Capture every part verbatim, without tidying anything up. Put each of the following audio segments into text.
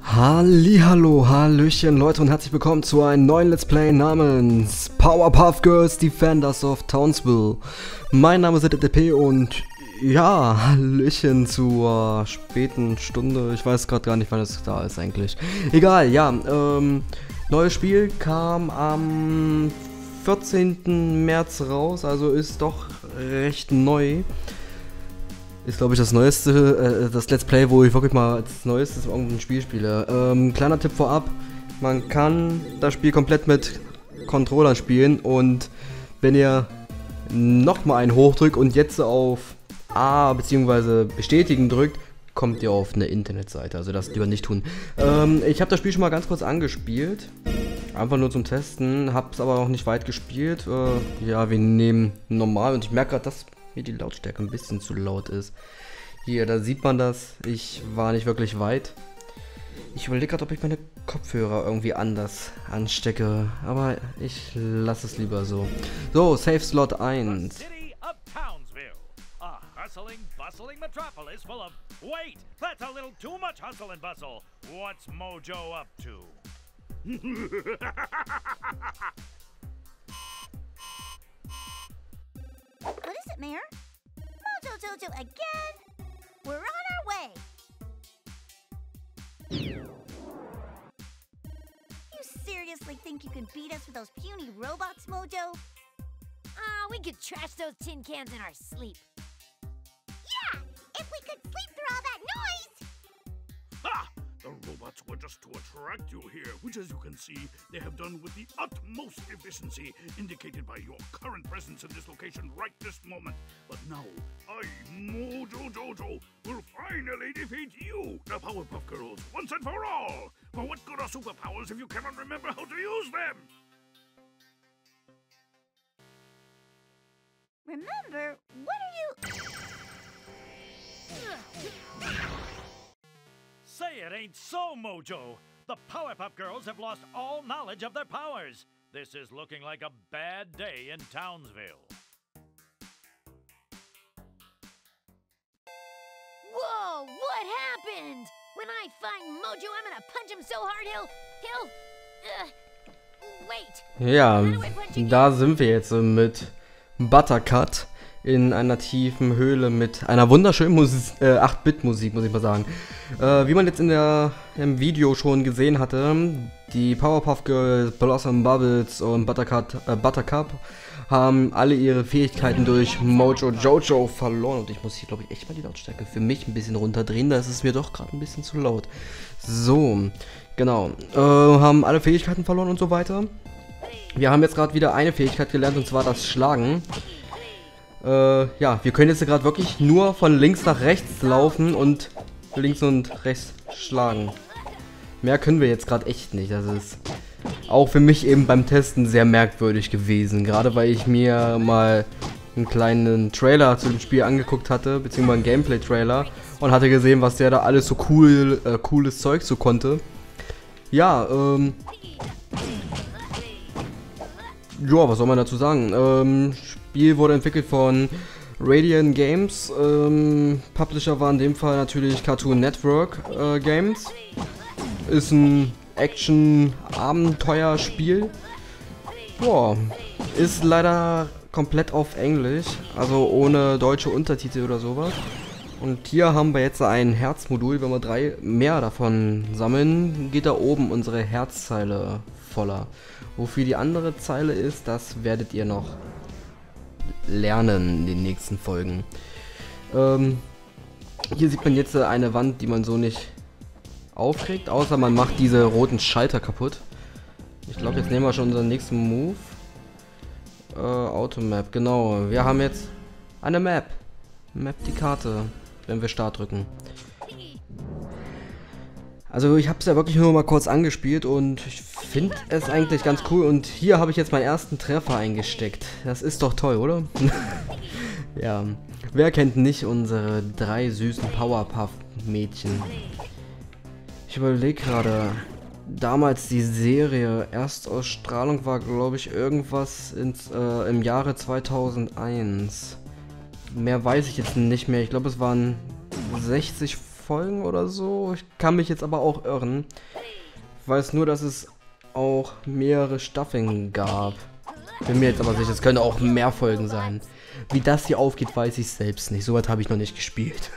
Hallihallo, Hallöchen Leute und herzlich willkommen zu einem neuen Let's Play namens Powerpuff Girls Defenders of Townsville. Mein Name ist D P und ja, Hallöchen zur späten Stunde. Ich weiß gerade gar nicht, wann es da ist eigentlich. Egal, ja, ähm, neues Spiel kam am vierzehnten März raus, also ist doch recht neu. Ist, glaube ich, das neueste, äh, das Let's Play, wo ich wirklich mal als neuestes irgendein Spiel spiele. Ähm, kleiner Tipp vorab, man kann das Spiel komplett mit Controllern spielen und wenn ihr nochmal einen hochdrückt und jetzt auf A bzw. bestätigen drückt, kommt ihr auf eine Internetseite, also das lieber nicht tun. Ähm, ich habe das Spiel schon mal ganz kurz angespielt, einfach nur zum Testen, habe es aber noch nicht weit gespielt. Äh, ja, wir nehmen normal und ich merke gerade, dass mir die Lautstärke ein bisschen zu laut ist. Hier, da sieht man das. Ich war nicht wirklich weit. Ich überlege gerade, ob ich meine Kopfhörer irgendwie anders anstecke. Aber ich lasse es lieber so. So, Safe Slot eins. Hustling, bustling metropolis full of... Wait! That's a little too much hustle and bustle! What's Mojo up to? What is it, Mayor? Mojo Jojo again? We're on our way! You seriously think you can beat us with those puny robots, Mojo? Ah, we could trash those tin cans in our sleep. Yeah! If we could sleep through all that noise! Ha! The robots were just to attract you here, which as you can see, they have done with the utmost efficiency, indicated by your current presence in this location right this moment. But now, I, Mojo Jojo, will finally defeat you, the Powerpuff Girls, once and for all! For what good are superpowers if you cannot remember how to use them? Remember, what are you... Say it ain't so, Mojo! The Powerpuff Girls have lost all knowledge of their powers. This is looking like a bad day in Townsville. Whoa, what happened? When I find Mojo, I'm gonna punch him so hard he'll... he'll... Uh, wait. Ja, da sind wir jetzt mit Buttercut in einer tiefen Höhle mit einer wunderschönen Musik, äh, acht Bit Musik, muss ich mal sagen. Äh, wie man jetzt in der, im Video schon gesehen hatte, die Powerpuff Girls, Blossom Bubbles und Buttercut, äh, Buttercup haben alle ihre Fähigkeiten durch Mojo Jojo verloren. Und ich muss hier, glaube ich, echt mal die Lautstärke für mich ein bisschen runterdrehen. Da ist es mir doch gerade ein bisschen zu laut. So, genau. Äh, haben alle Fähigkeiten verloren und so weiter. Wir haben jetzt gerade wieder eine Fähigkeit gelernt, und zwar das Schlagen. Äh, ja, wir können jetzt gerade wirklich nur von links nach rechts laufen und links und rechts schlagen. Mehr können wir jetzt gerade echt nicht. Das ist auch für mich eben beim Testen sehr merkwürdig gewesen. Gerade weil ich mir mal einen kleinen Trailer zu dem Spiel angeguckt hatte, beziehungsweise einen Gameplay-Trailer, und hatte gesehen, was der da alles so cool, äh, cooles Zeug so konnte. Ja, ähm... ja, was soll man dazu sagen? Ähm... Spiel wurde entwickelt von Radiant Games. Ähm, Publisher war in dem Fall natürlich Cartoon Network äh, Games. Ist ein Action-Abenteuerspiel. Boah, ist leider komplett auf Englisch, also ohne deutsche Untertitel oder sowas. Und hier haben wir jetzt ein Herzmodul. Wenn wir drei mehr davon sammeln, geht da oben unsere Herzzeile voller. Wofür die andere Zeile ist, das werdet ihr noch lernen in den nächsten Folgen. Ähm, hier sieht man jetzt eine Wand, die man so nicht aufkriegt, außer man macht diese roten Schalter kaputt. Ich glaube, jetzt nehmen wir schon unseren nächsten Move. Äh, Automap, genau. Wir haben jetzt eine Map. Map die Karte, wenn wir Start drücken. Also ich habe es ja wirklich nur mal kurz angespielt und ich finde es eigentlich ganz cool. Und hier habe ich jetzt meinen ersten Treffer eingesteckt. Das ist doch toll, oder? Ja, wer kennt nicht unsere drei süßen Powerpuff-Mädchen? Ich überlege gerade, damals die Serie, Erstausstrahlung war, glaube ich, irgendwas ins, äh, im Jahre zweitausendeins. Mehr weiß ich jetzt nicht mehr. Ich glaube, es waren sechzig Folgen oder so. Ich kann mich jetzt aber auch irren. Ich weiß nur, dass es auch mehrere Staffeln gab. Bin mir jetzt aber sicher, es können auch mehr Folgen sein. Wie das hier aufgeht, weiß ich selbst nicht. Soweit habe ich noch nicht gespielt.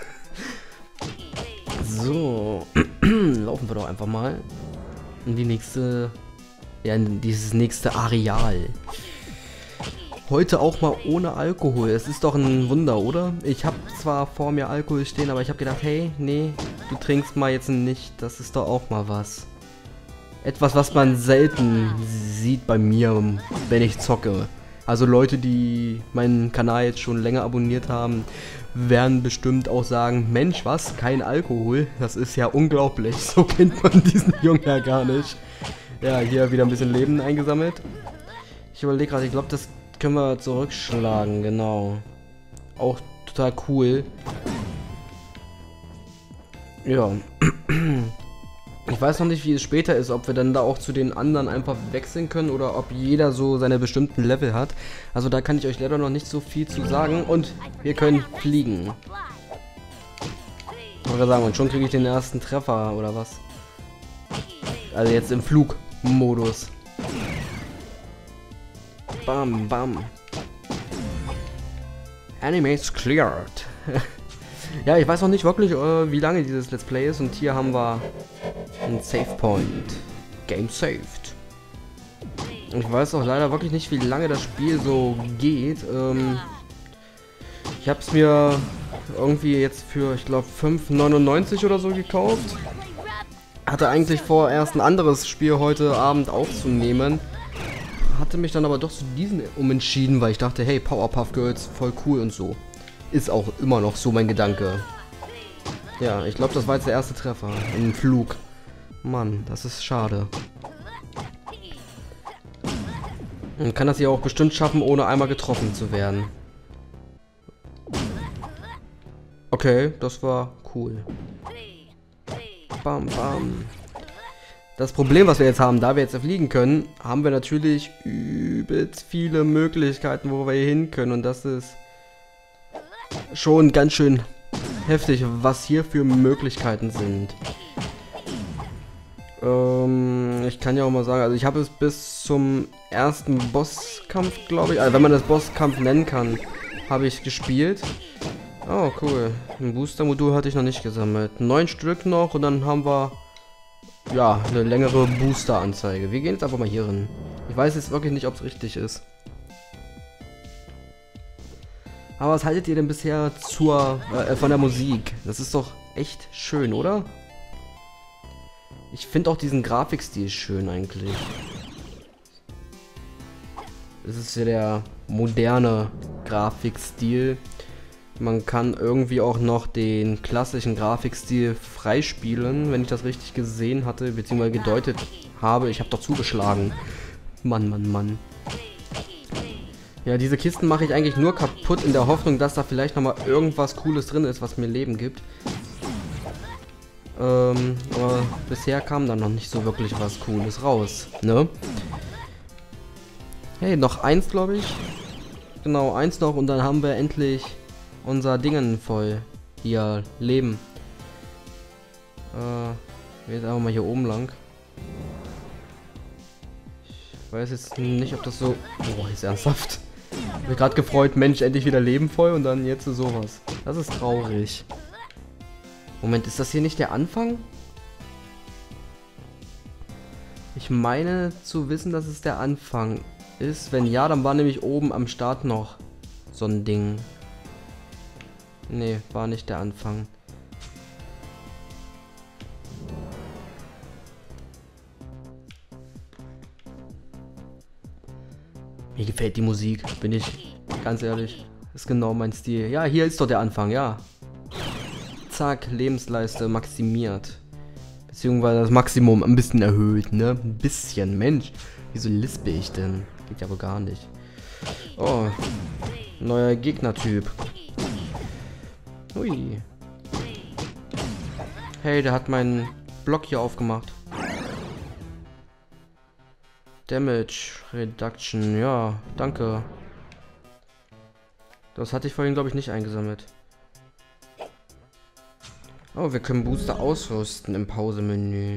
So, laufen wir doch einfach mal in die nächste, ja, in dieses nächste Areal. Heute auch mal ohne Alkohol. Es ist doch ein Wunder, oder? Ich habe zwar vor mir Alkohol stehen, aber ich habe gedacht, hey, nee, du trinkst mal jetzt nicht. Das ist doch auch mal was. Etwas, was man selten sieht bei mir, wenn ich zocke. Also Leute, die meinen Kanal jetzt schon länger abonniert haben, werden bestimmt auch sagen, Mensch, was? Kein Alkohol? Das ist ja unglaublich. So kennt man diesen Jungen ja gar nicht. Ja, hier wieder ein bisschen Leben eingesammelt. Ich überlege gerade, ich glaube, das können wir zurückschlagen, genau. Auch total cool. Ja. Ich weiß noch nicht, wie es später ist, ob wir dann da auch zu den anderen einfach wechseln können oder ob jeder so seine bestimmten Level hat. Also da kann ich euch leider noch nicht so viel zu sagen. Und wir können fliegen. Ich wollte sagen, und schon kriege ich den ersten Treffer, oder was? Also jetzt im Flugmodus. Bam, bam. Enemies cleared. Ja, ich weiß noch nicht wirklich, äh, wie lange dieses Let's Play ist. Und hier haben wir einen Save Point. Game saved. Und ich weiß auch leider wirklich nicht, wie lange das Spiel so geht. Ähm, ich habe es mir irgendwie jetzt für, ich glaube, fünf neunundneunzig oder so gekauft. Hatte eigentlich vor, erst ein anderes Spiel heute Abend aufzunehmen. Hatte mich dann aber doch zu diesen umentschieden, weil ich dachte, hey, Powerpuff Girls, voll cool und so. Ist auch immer noch so mein Gedanke. Ja, ich glaube, das war jetzt der erste Treffer. Im Flug. Mann, das ist schade. Man kann das hier auch bestimmt schaffen, ohne einmal getroffen zu werden. Okay, das war cool. Bam, bam. Das Problem, was wir jetzt haben, da wir jetzt fliegen können, haben wir natürlich übelst viele Möglichkeiten, wo wir hier hin können. Und das ist schon ganz schön heftig, was hier für Möglichkeiten sind. Ähm, ich kann ja auch mal sagen, also ich habe es bis zum ersten Bosskampf, glaube ich, also wenn man das Bosskampf nennen kann, habe ich gespielt. Oh, cool. Ein Booster-Modul hatte ich noch nicht gesammelt. Neun Stück noch und dann haben wir, ja, eine längere Booster-Anzeige. Wir gehen jetzt einfach mal hier rein. Ich weiß jetzt wirklich nicht, ob es richtig ist. Aber was haltet ihr denn bisher zur, äh, von der Musik? Das ist doch echt schön, oder? Ich finde auch diesen Grafikstil schön eigentlich. Das ist ja der moderne Grafikstil. Man kann irgendwie auch noch den klassischen Grafikstil freispielen, wenn ich das richtig gesehen hatte, beziehungsweise gedeutet habe. Ich habe doch zugeschlagen. Mann, Mann, Mann. Ja, diese Kisten mache ich eigentlich nur kaputt in der Hoffnung, dass da vielleicht nochmal irgendwas Cooles drin ist, was mir Leben gibt. Ähm, aber bisher kam da noch nicht so wirklich was Cooles raus, ne? Hey, noch eins, glaube ich. Genau, eins noch und dann haben wir endlich unser Dingen voll. Hier, Leben. Äh, wir jetzt einfach mal hier oben lang. Ich weiß jetzt nicht, ob das so... Oh, ist ernsthaft. Ich hab mich gerade gefreut, Mensch, endlich wieder Leben voll und dann jetzt sowas. Das ist traurig. Moment, ist das hier nicht der Anfang? Ich meine zu wissen, dass es der Anfang ist. Wenn ja, dann war nämlich oben am Start noch so ein Ding. Nee, war nicht der Anfang. Mir gefällt die Musik, bin ich ganz ehrlich. Ist genau mein Stil. Ja, hier ist doch der Anfang, ja. Zack, Lebensleiste maximiert. Beziehungsweise das Maximum ein bisschen erhöht, ne? Ein bisschen, Mensch. Wieso lispel ich denn? Geht ja wohl gar nicht. Oh, neuer Gegnertyp. Ui. Hey, der hat meinen Block hier aufgemacht. Damage Reduction, ja, danke. Das hatte ich vorhin, glaube ich, nicht eingesammelt. Oh, wir können Booster ausrüsten im Pausemenü.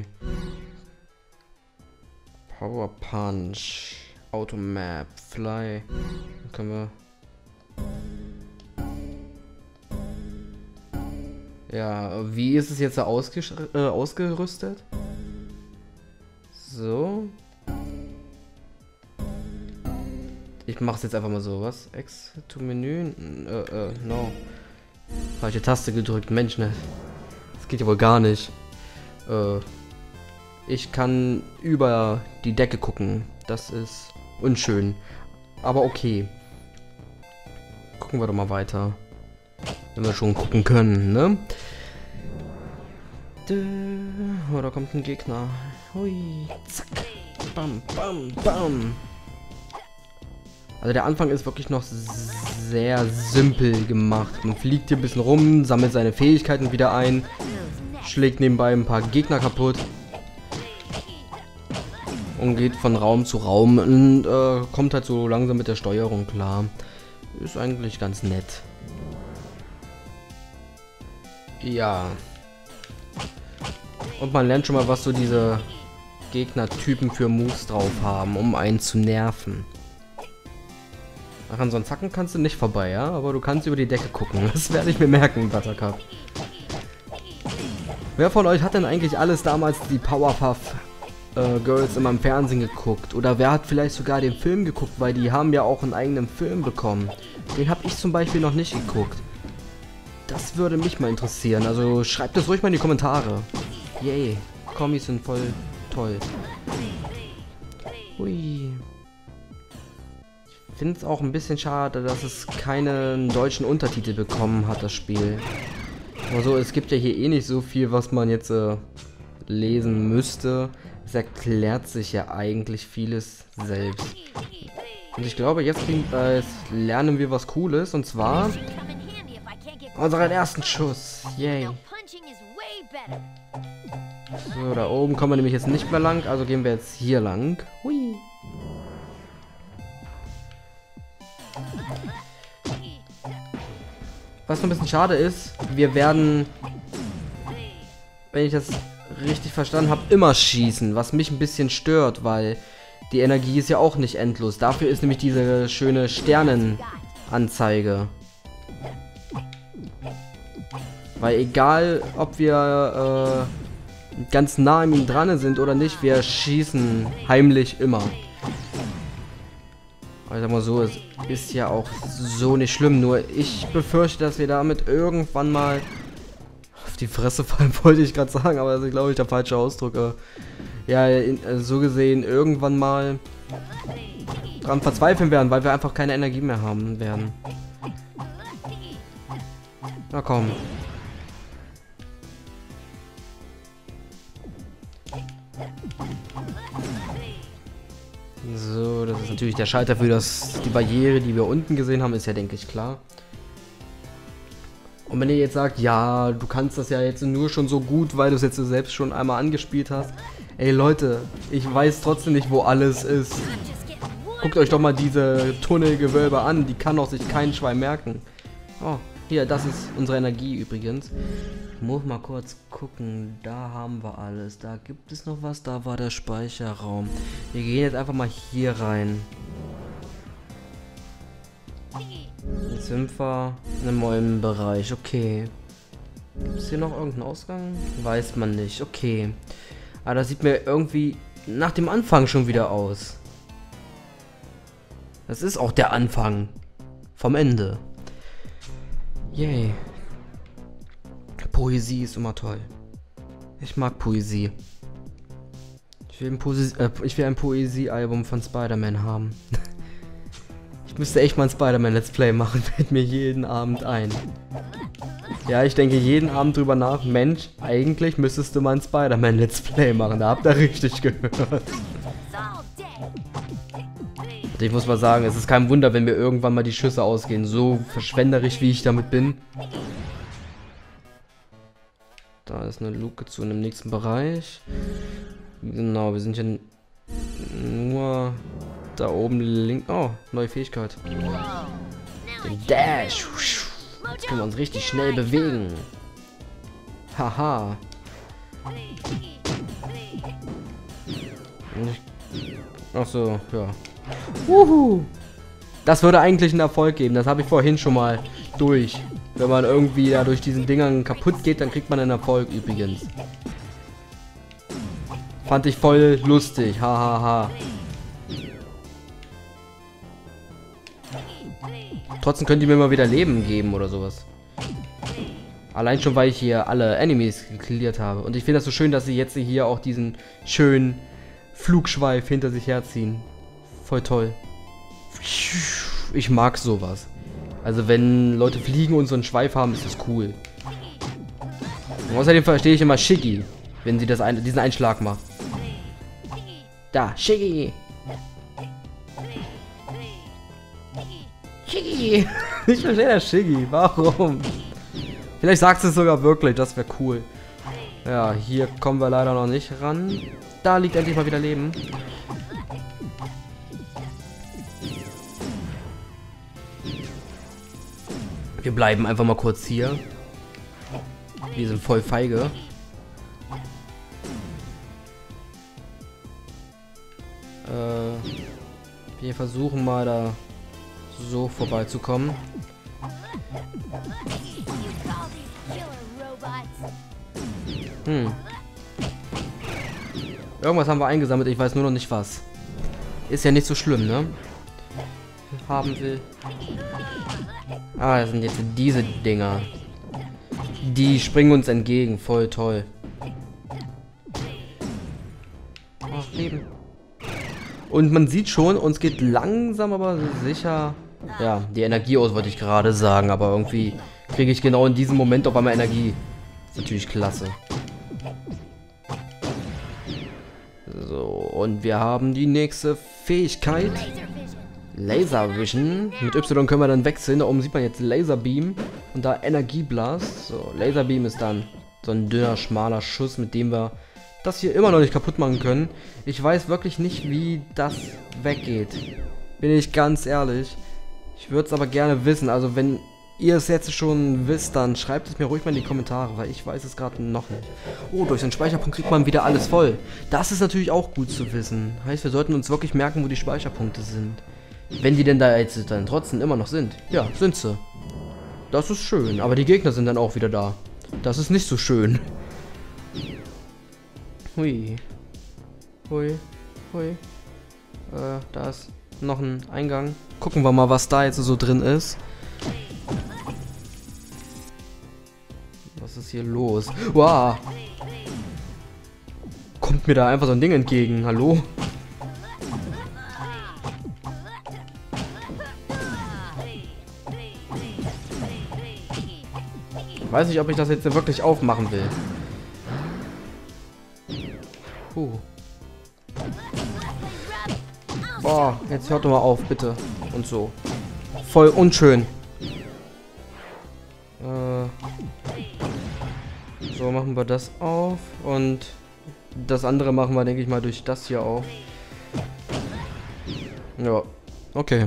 Power Punch. Automap. Fly. Dann können wir... Ja, wie ist es jetzt ausge äh, ausgerüstet? So. Ich mach's jetzt einfach mal so. Was? X to Menü? Äh, äh, no. Falsche Taste gedrückt. Mensch, ne? Das geht ja wohl gar nicht. Äh, ich kann über die Decke gucken. Das ist unschön. Aber okay. Gucken wir doch mal weiter. Wenn wir schon gucken können, ne? Oh, da kommt ein Gegner. Hui, zack. Bam, bam, bam. Also der Anfang ist wirklich noch sehr simpel gemacht. Man fliegt hier ein bisschen rum, sammelt seine Fähigkeiten wieder ein, schlägt nebenbei ein paar Gegner kaputt und geht von Raum zu Raum und äh, kommt halt so langsam mit der Steuerung klar. Ist eigentlich ganz nett. Ja. Und man lernt schon mal, was so diese Gegnertypen für Moves drauf haben, um einen zu nerven. Ach, an so einen Zacken kannst du nicht vorbei, ja? Aber du kannst über die Decke gucken. Das werde ich mir merken, Buttercup. Wer von euch hat denn eigentlich alles damals die Powerpuff äh, Girls immer im Fernsehen geguckt? Oder wer hat vielleicht sogar den Film geguckt? Weil die haben ja auch einen eigenen Film bekommen. Den habe ich zum Beispiel noch nicht geguckt. Das würde mich mal interessieren. Also schreibt das ruhig mal in die Kommentare. Yay. Kommis sind voll toll. Hui. Ich finde es auch ein bisschen schade, dass es keinen deutschen Untertitel bekommen hat, das Spiel. Also es gibt ja hier eh nicht so viel, was man jetzt äh, lesen müsste. Es erklärt sich ja eigentlich vieles selbst. Und ich glaube, jetzt, äh, jetzt lernen wir was Cooles, und zwar unseren ersten Schuss. Yay. So, da oben kommen wir nämlich jetzt nicht mehr lang, also gehen wir jetzt hier lang. Hui. Was noch ein bisschen schade ist, wir werden, wenn ich das richtig verstanden habe, immer schießen, was mich ein bisschen stört, weil die Energie ist ja auch nicht endlos. Dafür ist nämlich diese schöne Sternenanzeige. Weil egal, ob wir äh, ganz nah an ihm dran sind oder nicht, wir schießen heimlich immer. Aber ich sag mal so, es ist ja auch so nicht schlimm. Nur ich befürchte, dass wir damit irgendwann mal auf die Fresse fallen, wollte ich gerade sagen. Aber das ist, glaube ich, der falsche Ausdruck. Äh, ja, in, äh, so gesehen irgendwann mal dran verzweifeln werden, weil wir einfach keine Energie mehr haben werden. Na komm. So, das ist natürlich der Schalter für das, die Barriere, die wir unten gesehen haben, ist ja, denke ich, klar. Und wenn ihr jetzt sagt, ja, du kannst das ja jetzt nur schon so gut, weil du es jetzt selbst schon einmal angespielt hast. Ey Leute, ich weiß trotzdem nicht, wo alles ist. Guckt euch doch mal diese Tunnelgewölbe an, die kann doch sich kein Schwein merken. Oh, hier, das ist unsere Energie übrigens. Ich muss mal kurz gucken, da haben wir alles. Da gibt es noch was, da war der Speicherraum. Wir gehen jetzt einfach mal hier rein. Jetzt sind wir in einem neuen Bereich, okay. Gibt es hier noch irgendeinen Ausgang? Weiß man nicht, okay. Aber das sieht mir irgendwie nach dem Anfang schon wieder aus. Das ist auch der Anfang vom Ende. Yay. Poesie ist immer toll. Ich mag Poesie. Ich will ein, Poesie, äh, ich will ein Poesie-Album von Spider-Man haben. Ich müsste echt mal ein Spider-Man-Let's Play machen, fällt mir jeden Abend ein. Ja, ich denke jeden Abend drüber nach, Mensch, eigentlich müsstest du mal ein Spider-Man-Let's Play machen, da habt ihr richtig gehört. Und ich muss mal sagen, es ist kein Wunder, wenn mir irgendwann mal die Schüsse ausgehen, so verschwenderisch wie ich damit bin. Da ist eine Luke zu einem nächsten Bereich. Genau, wir sind hier nur da oben links. Oh, neue Fähigkeit. Den Dash. Jetzt können wir uns richtig schnell bewegen. Haha. Ach so, ja. Wuhu. Das würde eigentlich einen Erfolg geben. Das habe ich vorhin schon mal durch. Wenn man irgendwie da durch diesen Dingern kaputt geht, dann kriegt man einen Erfolg übrigens. Fand ich voll lustig. Hahaha. Ha, ha. Trotzdem könnt ihr mir mal wieder Leben geben oder sowas. Allein schon, weil ich hier alle Enemies geklärt habe. Und ich finde das so schön, dass sie jetzt hier auch diesen schönen Flugschweif hinter sich herziehen. Voll toll. Ich mag sowas. Also wenn Leute fliegen und so einen Schweif haben, ist das cool. Und außerdem verstehe ich immer Shiggy, wenn sie das ein, diesen Einschlag macht. Da, Shiggy. Shiggy. Ich verstehe das Shiggy. Warum? Vielleicht sagst du es sogar wirklich, das wäre cool. Ja, hier kommen wir leider noch nicht ran. Da liegt endlich mal wieder Leben. Wir bleiben einfach mal kurz hier. Wir sind voll feige. Äh, wir versuchen mal da so vorbeizukommen. Hm. Irgendwas haben wir eingesammelt, ich weiß nur noch nicht was. Ist ja nicht so schlimm, ne? Haben will. Ah, das sind jetzt diese Dinger. Die springen uns entgegen, voll toll. Ach, Leben. Und man sieht schon, uns geht langsam, aber sicher... Ja, die Energie aus, wollte ich gerade sagen, aber irgendwie kriege ich genau in diesem Moment auf einmal Energie. Ist natürlich klasse. So, und wir haben die nächste Fähigkeit. Laser Vision. Mit Y können wir dann wechseln. Da oben sieht man jetzt Laser Beam und da Energieblast. So, Laser Beam ist dann so ein dünner, schmaler Schuss, mit dem wir das hier immer noch nicht kaputt machen können. Ich weiß wirklich nicht, wie das weggeht. Bin ich ganz ehrlich. Ich würde es aber gerne wissen. Also wenn ihr es jetzt schon wisst, dann schreibt es mir ruhig mal in die Kommentare, weil ich weiß es gerade noch nicht. Oh, durch den Speicherpunkt kriegt man wieder alles voll. Das ist natürlich auch gut zu wissen. Heißt, wir sollten uns wirklich merken, wo die Speicherpunkte sind. Wenn die denn da jetzt dann trotzdem immer noch sind. Ja, sind sie. Das ist schön, aber die Gegner sind dann auch wieder da. Das ist nicht so schön. Hui. Hui. Hui. Äh, da ist noch ein Eingang. Gucken wir mal, was da jetzt so drin ist. Was ist hier los? Wow. Kommt mir da einfach so ein Ding entgegen. Hallo? Weiß nicht, ob ich das jetzt wirklich aufmachen will. Puh. Boah, jetzt hört doch mal auf, bitte. Und so. Voll unschön. Äh, so, machen wir das auf. Und das andere machen wir, denke ich mal, durch das hier auf. Ja, okay.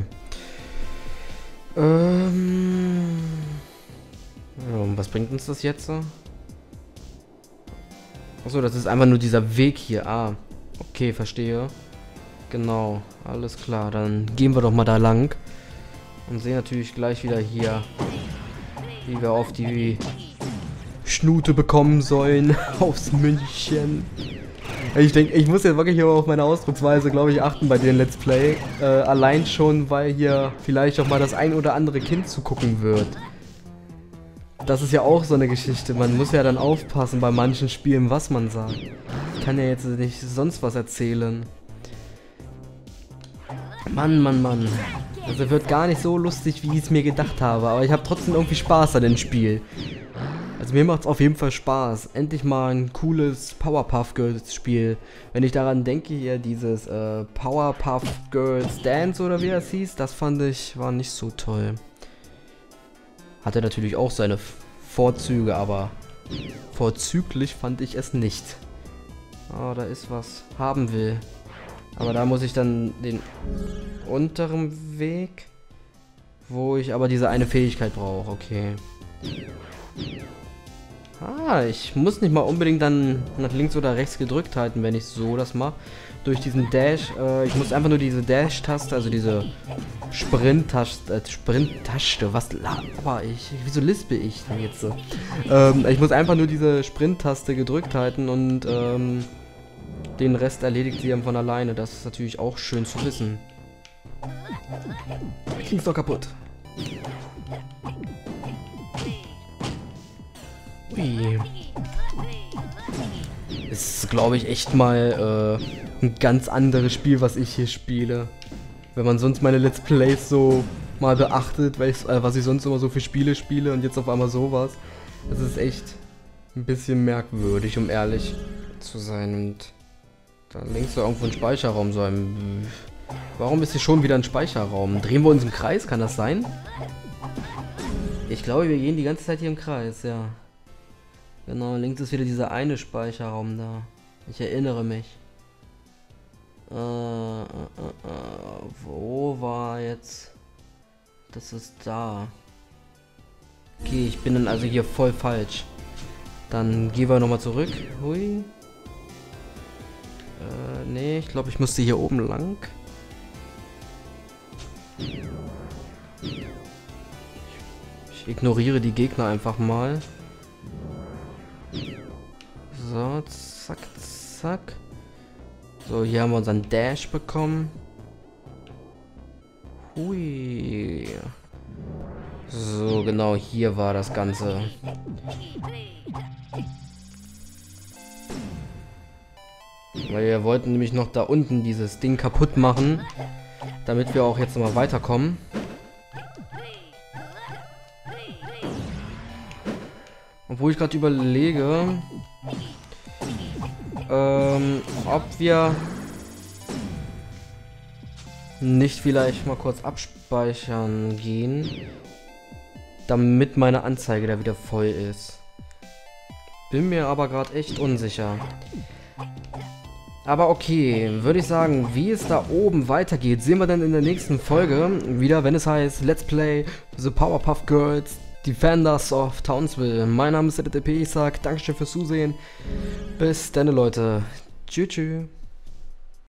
Ähm... Ja, und was bringt uns das jetzt? Achso, das ist einfach nur dieser Weg hier. Ah, okay, verstehe. Genau, alles klar. Dann gehen wir doch mal da lang. Und sehen natürlich gleich wieder hier, wie wir auf die Schnute bekommen sollen. Aufs München. Ich denke, ich muss jetzt wirklich auf meine Ausdrucksweise, glaube ich, achten bei den Let's Play. Äh, allein schon, weil hier vielleicht auch mal das ein oder andere Kind zugucken wird. Das ist ja auch so eine Geschichte. Man muss ja dann aufpassen bei manchen Spielen, was man sagt. Ich kann ja jetzt nicht sonst was erzählen. Mann, Mann, Mann. Also wird gar nicht so lustig, wie ich es mir gedacht habe. Aber ich habe trotzdem irgendwie Spaß an dem Spiel. Also mir macht es auf jeden Fall Spaß. Endlich mal ein cooles Powerpuff Girls Spiel. Wenn ich daran denke, hier dieses äh, Powerpuff Girls Dance oder wie das hieß, das fand ich, war nicht so toll. Hatte natürlich auch seine Vorzüge, aber vorzüglich fand ich es nicht. Oh, da ist was. Haben will. Aber da muss ich dann den unteren Weg, wo ich aber diese eine Fähigkeit brauche. Okay. Ah, ich muss nicht mal unbedingt dann nach links oder rechts gedrückt halten, wenn ich so das mache. Durch diesen Dash. Äh, ich muss einfach nur diese Dash-Taste, also diese Sprint-Taste, äh, Sprint-Taste, was laber ich? Wieso lispel ich denn jetzt so? Ähm, ich muss einfach nur diese Sprint-Taste gedrückt halten und ähm, den Rest erledigt sie dann von alleine. Das ist natürlich auch schön zu wissen. King's doch kaputt. Ui. Ist, glaube ich, echt mal äh, ein ganz anderes Spiel, was ich hier spiele. Wenn man sonst meine Let's Plays so mal beachtet, weil ich, äh, was ich sonst immer so für Spiele spiele und jetzt auf einmal sowas. Das ist echt ein bisschen merkwürdig, um ehrlich zu sein. Und da links soll irgendwo ein Speicherraum sein. Warum ist hier schon wieder ein Speicherraum? Drehen wir uns im Kreis? Kann das sein? Ich glaube, wir gehen die ganze Zeit hier im Kreis, ja. Genau, links ist wieder dieser eine Speicherraum da. Ich erinnere mich. Äh, äh, äh, äh, wo war jetzt? Das ist da. Okay, ich bin dann also hier voll falsch. Dann gehen wir nochmal zurück. Hui. Äh, nee, ich glaube, ich musste hier oben lang. Ich ignoriere die Gegner einfach mal. So, zack, zack. So, hier haben wir unseren Dash bekommen. Hui. So, genau, hier war das Ganze. Weil wir wollten nämlich noch da unten dieses Ding kaputt machen, damit wir auch jetzt nochmal weiterkommen. Obwohl ich gerade überlege, ähm, ob wir nicht vielleicht mal kurz abspeichern gehen, damit meine Anzeige da wieder voll ist. Bin mir aber gerade echt unsicher. Aber okay, würde ich sagen, wie es da oben weitergeht, sehen wir dann in der nächsten Folge wieder, wenn es heißt Let's Play The Powerpuff Girls Defenders of Townsville. Mein Name ist Z D P, ich sag Dankeschön fürs Zusehen. Bis dann, Leute. Tschüss, tschüss.